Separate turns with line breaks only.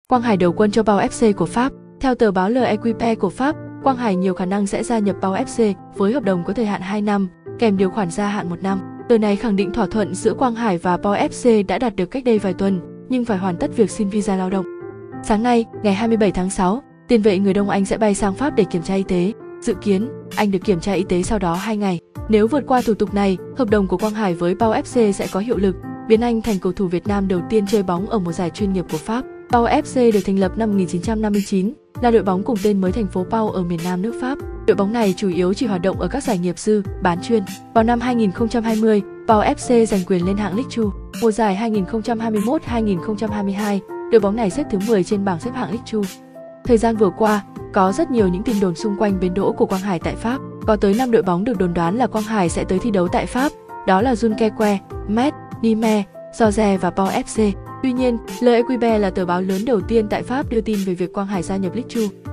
Quang Hải đầu quân cho Pau FC của Pháp. Theo tờ báo L'Equipe của Pháp, Quang Hải nhiều khả năng sẽ gia nhập Pau FC với hợp đồng có thời hạn 2 năm, kèm điều khoản gia hạn 1 năm. Tờ này khẳng định thỏa thuận giữa Quang Hải và Pau FC đã đạt được cách đây vài tuần, nhưng phải hoàn tất việc xin visa lao động. Sáng nay, ngày 27 tháng 6, tiền vệ người Đông Anh sẽ bay sang Pháp để kiểm tra y tế. Dự kiến, anh được kiểm tra y tế sau đó 2 ngày. Nếu vượt qua thủ tục này, hợp đồng của Quang Hải với Pau FC sẽ có hiệu lực, biến anh thành cầu thủ Việt Nam đầu tiên chơi bóng ở một giải chuyên nghiệp của Pháp. Pau FC được thành lập năm 1959, là đội bóng cùng tên mới thành phố Pau ở miền Nam nước Pháp. Đội bóng này chủ yếu chỉ hoạt động ở các giải nghiệp dư, bán chuyên. Vào năm 2020, Pau FC giành quyền lên hạng Ligue 2. Mùa giải 2021-2022, đội bóng này xếp thứ 10 trên bảng xếp hạng Ligue 2. Thời gian vừa qua, có rất nhiều những tin đồn xung quanh bến đỗ của Quang Hải tại Pháp. Có tới 5 đội bóng được đồn đoán là Quang Hải sẽ tới thi đấu tại Pháp, đó là Dunkerque, Metz, Nîmes, George và Pau FC. Tuy nhiên, L'Equipe là tờ báo lớn đầu tiên tại Pháp đưa tin về việc Quang Hải gia nhập Ligue 2.